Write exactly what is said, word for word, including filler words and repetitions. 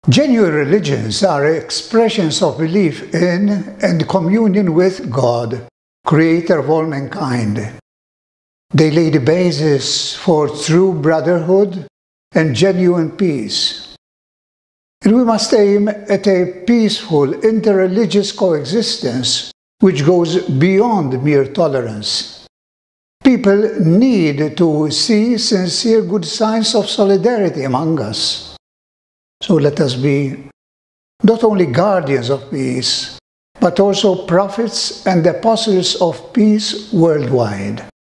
Genuine religions are expressions of belief in and communion with God, Creator of all mankind. They lay the basis for true brotherhood and genuine peace. And we must aim at a peaceful, interreligious coexistence which goes beyond mere tolerance. People need to see sincere good signs of solidarity among us. So let us be not only guardians of peace, but also prophets and apostles of peace worldwide.